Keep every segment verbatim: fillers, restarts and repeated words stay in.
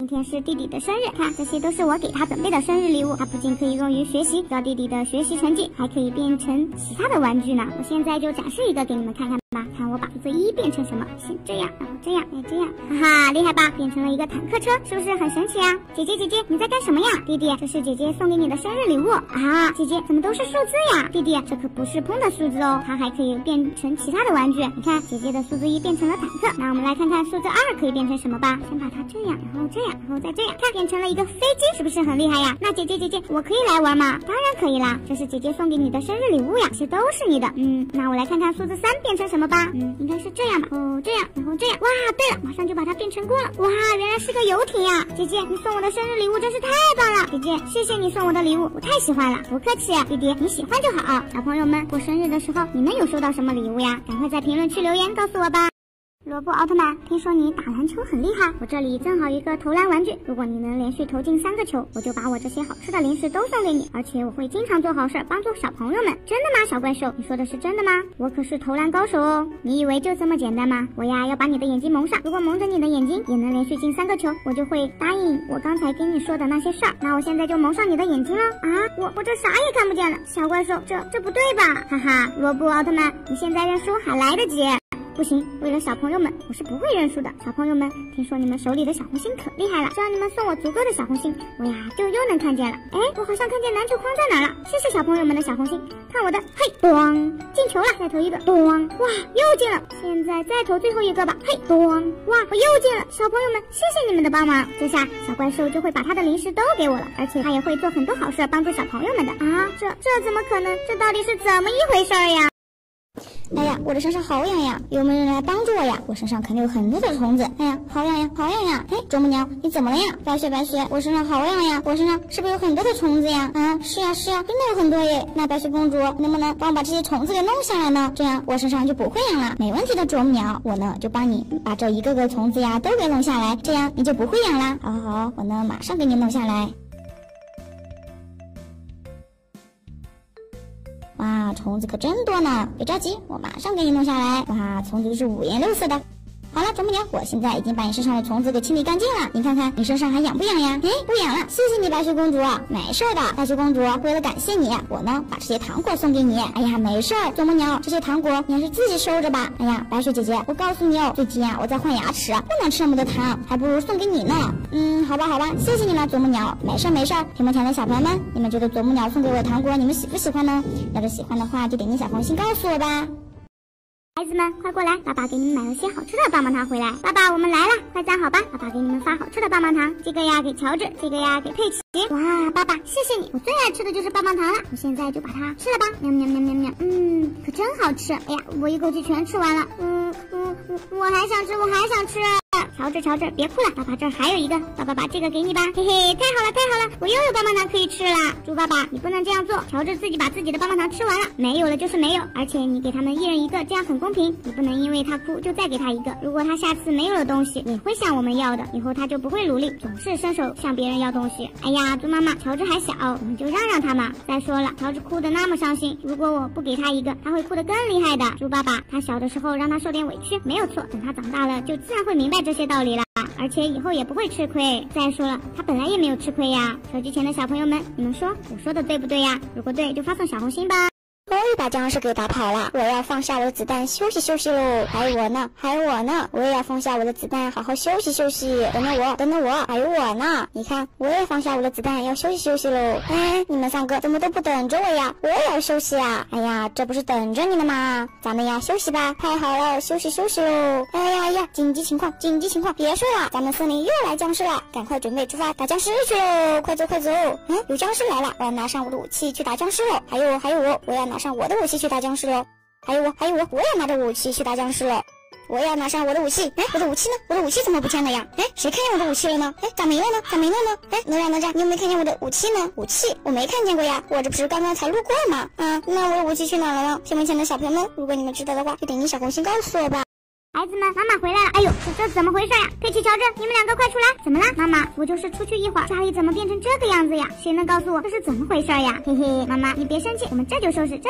今天是弟弟的生日，看这些都是我给他准备的生日礼物。他不仅可以用于学习，教弟弟的学习成绩，还可以变成其他的玩具呢。我现在就展示一个给你们看看吧，看我把数字一变成什么？先这样，然后这样，哎这样，哈哈，厉害吧？变成了一个坦克车，是不是很神奇啊？姐姐姐姐，你在干什么呀？弟弟，这是姐姐送给你的生日礼物啊！姐姐，怎么都是数字呀？弟弟，这可不是空的数字哦，它还可以变成其他的玩具。你看，姐姐的数字一变成了坦克，那我们来看看数字二可以变成什么吧。先把它这样，然后这样。然后再这样，看变成了一个飞机，是不是很厉害呀？那姐姐姐姐，我可以来玩吗？当然可以啦，这是姐姐送给你的生日礼物呀，这都是你的。嗯，那我来看看数字三变成什么吧。嗯，应该是这样吧。哦，这样，然后这样。哇，对了，马上就把它变成功了。哇，原来是个游艇呀！姐姐，你送我的生日礼物真是太棒了。姐姐，谢谢你送我的礼物，我太喜欢了。不客气，弟弟，你喜欢就好。小朋友们，过生日的时候，你们有收到什么礼物呀？赶快在评论区留言告诉我吧。萝卜奥特曼，听说你打篮球很厉害，我这里正好一个投篮玩具，如果你能连续投进三个球，我就把我这些好吃的零食都送给你，而且我会经常做好事，帮助小朋友们。真的吗，小怪兽？你说的是真的吗？我可是投篮高手哦，你以为就这么简单吗？我呀要把你的眼睛蒙上，如果蒙着你的眼睛也能连续进三个球，我就会答应我刚才跟你说的那些事儿。那我现在就蒙上你的眼睛了啊！我我这啥也看不见了，小怪兽，这这不对吧？哈哈，萝卜奥特曼，你现在认输还来得及。不行，为了小朋友们，我是不会认输的。小朋友们，听说你们手里的小红星可厉害了，只要你们送我足够的小红星，我呀就又能看见了。哎，我好像看见篮球框在哪了，谢谢小朋友们的小红星。看我的，嘿，咚，进球了，再投一个，咚，哇，又进了。现在再投最后一个吧，嘿，咚，哇，我又进了。小朋友们，谢谢你们的帮忙。这下小怪兽就会把他的零食都给我了，而且他也会做很多好事帮助小朋友们的啊！这这怎么可能？这到底是怎么一回事呀？哎呀，我的身上好痒呀，有没有人来帮助我呀？我身上肯定有很多的虫子。哎呀，好痒呀，好痒呀！哎，啄木鸟，你怎么了呀？白雪白雪，我身上好痒呀，我身上是不是有很多的虫子呀？啊，是呀是呀，真的有很多耶。那白雪公主，能不能帮我把这些虫子给弄下来呢？这样我身上就不会痒了。没问题的，啄木鸟，我呢就帮你把这一个个虫子呀都给弄下来，这样你就不会痒啦。好好好，我呢马上给你弄下来。哇，虫子可真多呢！别着急，我马上给你弄下来。哇，虫子都是五颜六色的。好了，啄木鸟，我现在已经把你身上的虫子给清理干净了。你看看你身上还痒不痒呀？哎，不痒了，谢谢你，白雪公主。没事的，白雪公主，为了感谢你，我呢把这些糖果送给你。哎呀，没事儿，啄木鸟，这些糖果你还是自己收着吧。哎呀，白雪姐姐，我告诉你哦，最近啊我在换牙齿，不能吃那么多糖，还不如送给你呢。嗯，好吧好吧，谢谢你了，啄木鸟。没事没事，屏幕前的小朋友们，你们觉得啄木鸟送给我的糖果，你们喜不喜欢呢？要是喜欢的话，就点击小红心告诉我吧。孩子们，快过来！爸爸给你们买了些好吃的棒棒糖回来。爸爸，我们来了，快站好吧！爸爸给你们发好吃的棒棒糖，这个呀给乔治，这个呀给佩奇。哇，爸爸，谢谢你！我最爱吃的就是棒棒糖了，我现在就把它吃了吧。喵喵喵喵喵，嗯，可真好吃！哎呀，我一口气全吃完了。嗯嗯，我我还想吃，我还想吃。乔治，乔治，别哭了，爸爸这儿还有一个，爸爸把这个给你吧。嘿嘿，太好了，太好了，我又有棒棒糖可以吃了。猪爸爸，你不能这样做，乔治自己把自己的棒棒糖吃完了，没有了就是没有，而且你给他们一人一个，这样很公平。你不能因为他哭就再给他一个，如果他下次没有了东西，也会向我们要的，以后他就不会努力，总是伸手向别人要东西。哎呀，猪妈妈，乔治还小，我们就让让他嘛。再说了，乔治哭得那么伤心，如果我不给他一个，他会哭得更厉害的。猪爸爸，他小的时候让他受点委屈没有错，等他长大了就自然会明白这些道理了，而且以后也不会吃亏。再说了，他本来也没有吃亏呀。手机前的小朋友们，你们说我说的对不对呀？如果对，就发送小红心吧。终于把僵尸给打跑了，我要放下我的子弹休息休息喽。还有我呢，还有我呢，我也要放下我的子弹好好休息休息。等等我，等等我，还有我呢。你看，我也放下我的子弹要休息休息喽。哎，你们三个怎么都不等着我呀？我也要休息啊！哎呀，这不是等着你们吗？咱们呀休息吧，太好了，休息休息喽。哎呀呀，紧急情况，紧急情况，别睡了，咱们森林又来僵尸了，赶快准备出发打僵尸去喽！快走快走！嗯，有僵尸来了，我要拿上我的武器去打僵尸喽。还有还有我，我要拿上我的武器去打僵尸了。还有我，还有我，我要拿着武器去打僵尸了。我要拿上我的武器。哎，我的武器呢？我的武器怎么不见了呀？哎，谁看见我的武器了呢？哎，咋没了呢？咋没了呢？哎，哪吒哪吒，你有没有看见我的武器呢？武器我没看见过呀，我这不是刚刚才路过吗？啊，那我的武器去哪了呢？屏幕前的小朋友们，如果你们知道的话，就点击小红心告诉我吧。孩子们，妈妈回来了！哎呦，这这怎么回事呀？佩奇、乔治，你们两个快出来！怎么了？妈妈，我就是出去一会儿，家里怎么变成这个样子呀？谁能告诉我这是怎么回事呀？嘿嘿，妈妈你别生气，我们这就收拾，这就收拾。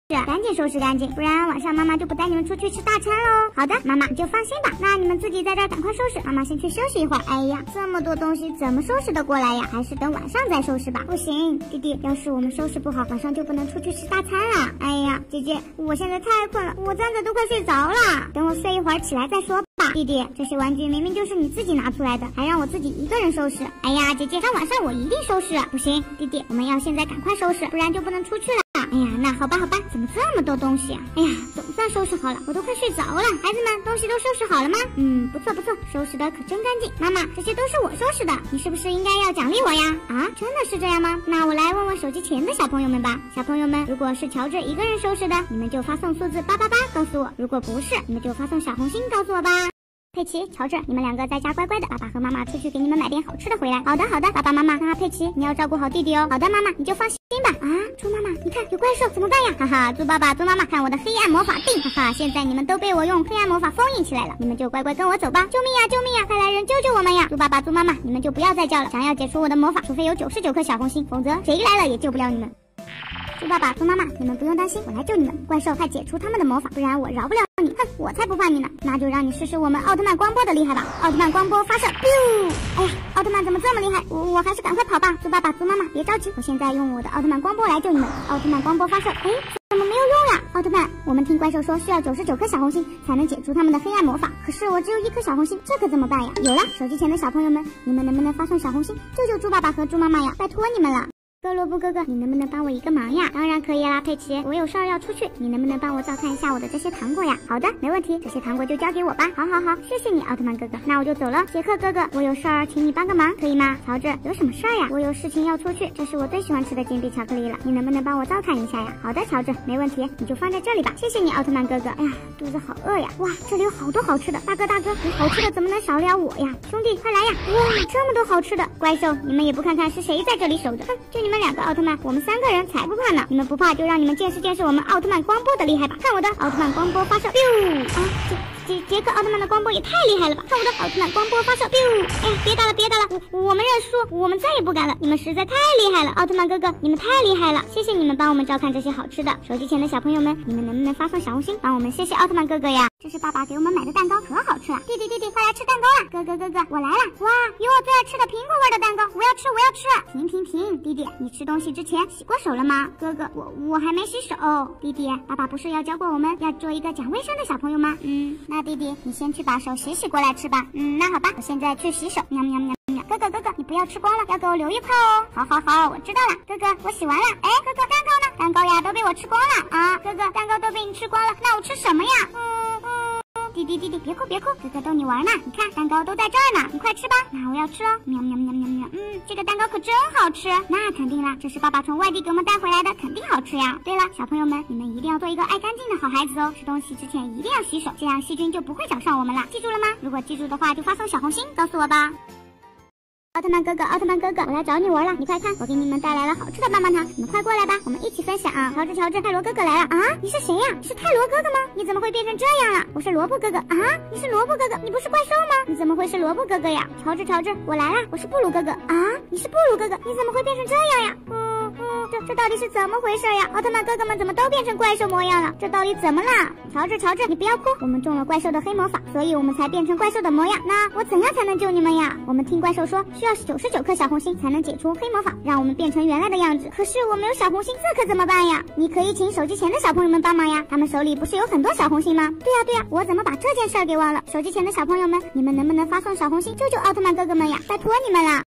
赶紧收拾干净，不然晚上妈妈就不带你们出去吃大餐喽。好的，妈妈你就放心吧，那你们自己在这儿赶快收拾，妈妈先去休息一会儿。哎呀，这么多东西怎么收拾得过来呀？还是等晚上再收拾吧。不行，弟弟，要是我们收拾不好，晚上就不能出去吃大餐了。哎呀，姐姐，我现在太困了，我站着都快睡着了，等我睡一会儿起来再说吧。弟弟，这些玩具明明就是你自己拿出来的，还让我自己一个人收拾。哎呀，姐姐，到晚上我一定收拾。不行，弟弟，我们要现在赶快收拾，不然就不能出去了。哎呀，那好吧好吧，怎么这么多东西啊？哎呀，总算收拾好了，我都快睡着了。孩子们，东西都收拾好了吗？嗯，不错不错，收拾的可真干净。妈妈，这些都是我收拾的，你是不是应该要奖励我呀？啊，真的是这样吗？那我来问问手机前的小朋友们吧。小朋友们，如果是乔治一个人收拾的，你们就发送数字八八八告诉我；如果不是，你们就发送小红心告诉我吧。佩奇、乔治，你们两个在家乖乖的，爸爸和妈妈出去给你们买点好吃的回来。好的，好的，爸爸妈妈。那佩奇，你要照顾好弟弟哦。好的，妈妈，你就放心吧。啊，猪妈妈，你看有怪兽，怎么办呀？哈哈，猪爸爸、猪妈妈，看我的黑暗魔法定！哈哈，现在你们都被我用黑暗魔法封印起来了，你们就乖乖跟我走吧。救命呀，救命呀！快来人救救我们呀！猪爸爸、猪妈妈，你们就不要再叫了。想要解除我的魔法，除非有九十九颗小红心，否则谁来了也救不了你们。猪爸爸、猪妈妈，你们不用担心，我来救你们。怪兽，快解除他们的魔法，不然我饶不了你。哼，我才不怕你呢！那就让你试试我们奥特曼光波的厉害吧！奥特曼光波发射 ，biu！ 哎呀，奥特曼怎么这么厉害？我我还是赶快跑吧！猪爸爸、猪妈妈，别着急，我现在用我的奥特曼光波来救你们。奥特曼光波发射，哎，怎么没有用呀？奥特曼，我们听怪兽说需要九十九颗小红心才能解除他们的黑暗魔法，可是我只有一颗小红心，这可怎么办呀？有了，手机前的小朋友们，你们能不能发送小红心救救猪爸爸和猪妈妈呀？拜托你们了！哥罗布哥哥，你能不能帮我一个忙呀？当然可以啦，佩奇，我有事儿要出去，你能不能帮我照看一下我的这些糖果呀？好的，没问题，这些糖果就交给我吧。好好好，谢谢你，奥特曼哥哥，那我就走了。杰克哥哥，我有事儿，请你帮个忙，可以吗？乔治，有什么事儿呀？我有事情要出去，这是我最喜欢吃的金币巧克力了，你能不能帮我照看一下呀？好的，乔治，没问题，你就放在这里吧。谢谢你，奥特曼哥哥。哎呀，肚子好饿呀！哇，这里有好多好吃的，大哥大哥，你好吃的怎么能少了我呀？兄弟，快来呀！哇，这么多好吃的，怪兽，你们也不看看是谁在这里守着？哼，就你们两个奥特曼，我们三个人才不怕呢！你们不怕，就让你们见识见识我们奥特曼光波的厉害吧！看我的奥特曼光波发射 ，biu！ 啊，杰杰杰克奥特曼的光波也太厉害了吧！看我的奥特曼光波发射 ，biu！ 哎，别打了，别打了，我我们认输，我们再也不敢了！你们实在太厉害了，奥特曼哥哥，你们太厉害了！谢谢你们帮我们照看这些好吃的。手机前的小朋友们，你们能不能发送小红心帮我们谢谢奥特曼哥哥呀？这是爸爸给我们买的蛋糕，可好吃了！弟弟弟弟，快来吃蛋糕啦！哥哥哥哥，我来了！哇，有我最爱吃的苹果味的蛋糕，我要吃，我要吃！停停停，弟弟，你吃东西之前洗过手了吗？哥哥，我我还没洗手。弟弟，爸爸不是要教过我们要做一个讲卫生的小朋友吗？嗯，那弟弟，你先去把手洗洗过来吃吧。嗯，那好吧，我现在去洗手。喵喵喵喵。哥哥哥哥，你不要吃光了，要给我留一块哦。好好好，我知道了。哥哥，我洗完了。哎，哥哥，蛋糕呢？蛋糕呀都被我吃光了啊！哥哥，蛋糕都被你吃光了，那我吃什么呀？嗯嗯。弟弟弟弟，别哭别哭，哥哥逗你玩呢。你看蛋糕都在这儿呢，你快吃吧。那我要吃哦。喵喵喵喵喵。嗯，这个蛋糕可真好吃。那肯定啦，这是爸爸从外地给我们带回来的，肯定好吃呀。对了，小朋友们，你们一定要做一个爱干净的好孩子哦。吃东西之前一定要洗手，这样细菌就不会找上我们了。记住了吗？如果记住的话，就发送小红心告诉我吧。奥特曼哥哥，奥特曼哥哥，我来找你玩了！你快看，我给你们带来了好吃的棒棒糖，你们快过来吧，我们一起分享啊！乔治，乔治，泰罗哥哥来了啊！你是谁呀？是泰罗哥哥吗？你怎么会变成这样了？我是萝卜哥哥啊！你是萝卜哥哥，你不是怪兽吗？你怎么会是萝卜哥哥呀？乔治，乔治，我来了，我是布鲁哥哥啊！你是布鲁哥哥，你怎么会变成这样呀？嗯嗯，这这到底是怎么回事呀？奥特曼哥哥们怎么都变成怪兽模样了？这到底怎么啦？乔治，乔治，你不要哭，我们中了怪兽的黑魔法，所以我们才变成怪兽的模样。那我怎样才能救你们呀？我们听怪兽说，需要九十九颗小红心才能解除黑魔法，让我们变成原来的样子。可是我没有小红心，这可怎么办呀？你可以请手机前的小朋友们帮忙呀，他们手里不是有很多小红心吗？对呀对呀，我怎么把这件事儿给忘了？手机前的小朋友们，你们能不能发送小红心救救奥特曼哥哥们呀？拜托你们了。